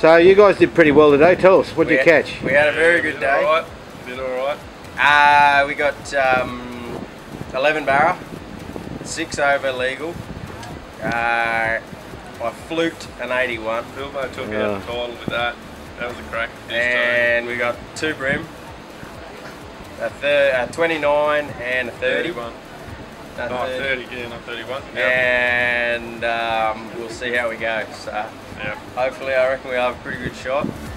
So you guys did pretty well today. Tell us, what did you catch? We had a very good day. Did alright. We got 11 barra, 6 over legal. I fluked an 81. Bilbo took out the title with that. That was a crack. And we got 2 brim, a 29 and a 30. 31. No, 30, yeah, not 31. And we'll see how we go. So yeah. Hopefully I reckon we have a pretty good shot.